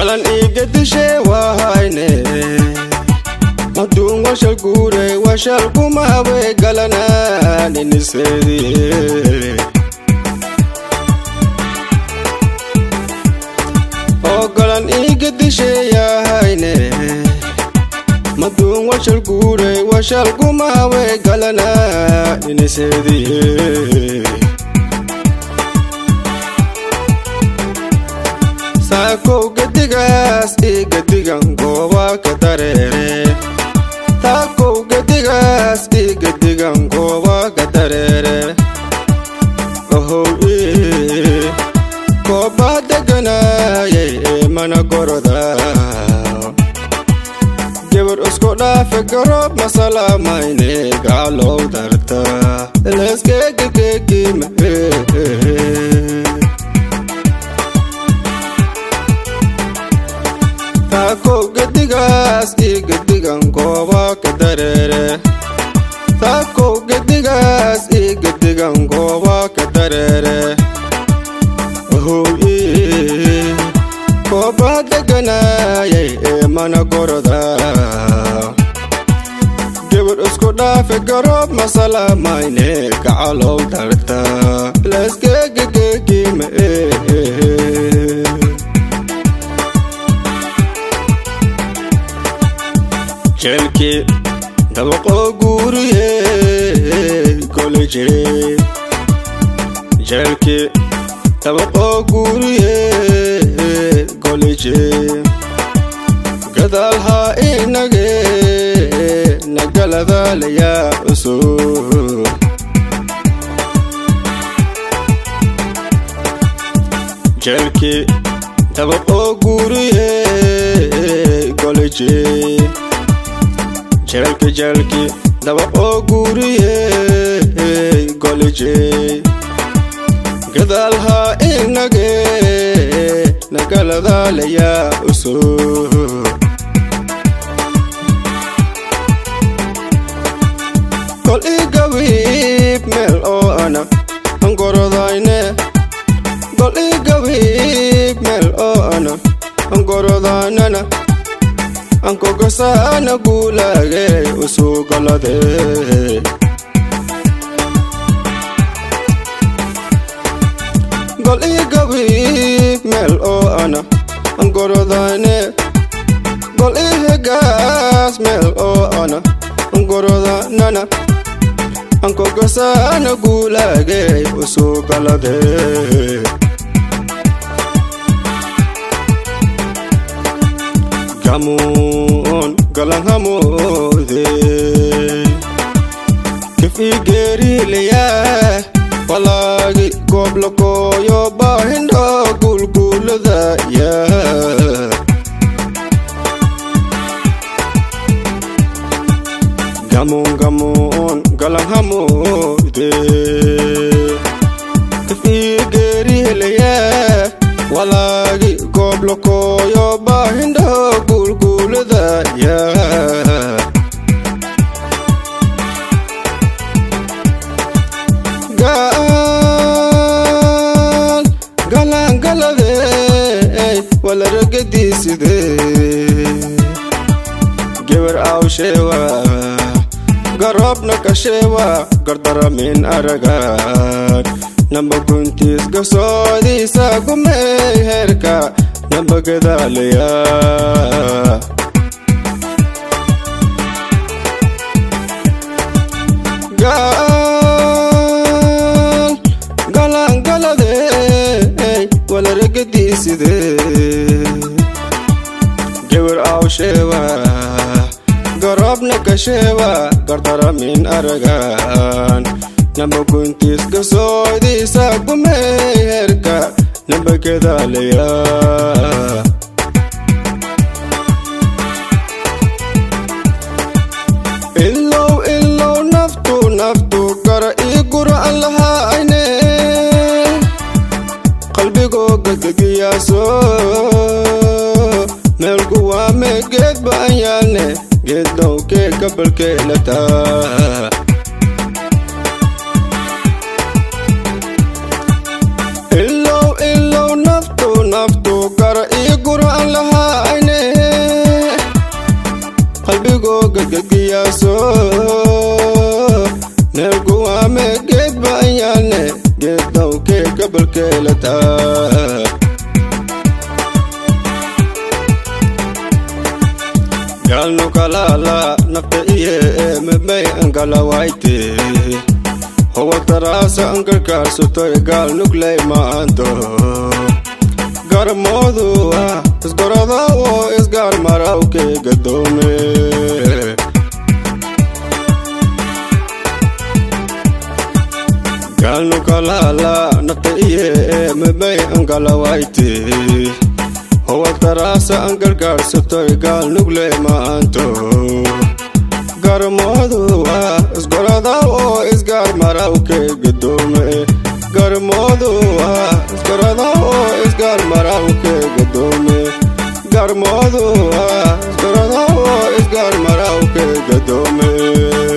galan igadishe wahayne madun washal gure washal kumawe galana ninisedi o galan igadishe yahayne madun washal gure washal kumawe galana ninisedi Tako gadigas igadigan goba katarere Tako gadigas igadigan goba katarere Oh goba dagana ye mana goroda Geber usko da fekrob masala maine galo darta Let's get me Tako gadigas igadigan goba katarere Tako gadigas igadigan goba katarere Oh goba dagana ye mana goroda Geber usko da fekrob masala maine galo darta Let's get me Jelki dabaqo guriye college Jelki dabaqo guriye college gadalha inage nagalada laya usu Jelki dabaqo guriye college Jelki dabaqo guriye college gadalha inage nagalada laya usu kol igawib mel o ana angorodayne kol igawib mel o ana angorodanana Anko gasana gulage usu galade Gol igawi mel o ana angorodane Gol igas mel o ana angorodanana Anko gasana gulage usu galade Gamun galang hamude Kifi geri liya Palagi gobloko yo bahindo gulgul da ya Gamun galang hamude Kifi geri liya Walagi gobloko yo bahindo gulgul da ya galang galade wala ragadi side gewer aw shewa garab nakashewa gardara min aragat Namba kuntis gasodi sa gumay herka Namba gadalaya Galang galade wala ragadi side Gewer aw shewa garab nakashewa gardara min aragan Namba kuntis gasodi sa gumay herka Namba gadalaya Illow naftu gara igura allaha ayne qalbigo gagagiyaso melgu wa me ged bayane gedow ke kabalke lata illow naftu gara igura allaha ke gabal kelata galnu kalala nafta iye mebay angala waite hawa tarasa angar karsu toy galnu klay maanto garmodu isgorada o isgar maraw ke gadome galnu kalala nafta iye mebay angala waite hawa tarasa angar karsu toy galnu klay maanto garmodu isgorada o isgar maraw ke gadome garmodu isgorada o isgar maraw ke gadome garmodu isgorada o isgar maraw ke gadome